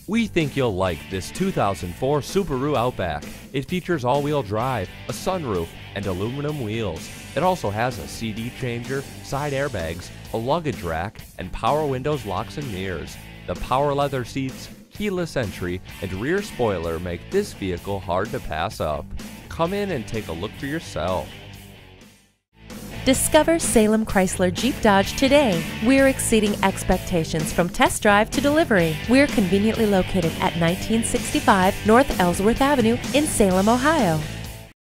We think you'll like this 2004 Subaru Outback. It features all-wheel drive, a sunroof, and aluminum wheels. It also has a CD changer, side airbags, a luggage rack, and power windows, locks, and mirrors. The power leather seats, keyless entry, and rear spoiler make this vehicle hard to pass up. Come in and take a look for yourself. Discover Salem Chrysler Jeep Dodge today. We're exceeding expectations from test drive to delivery. We're conveniently located at 1965 North Ellsworth Avenue in Salem, Ohio.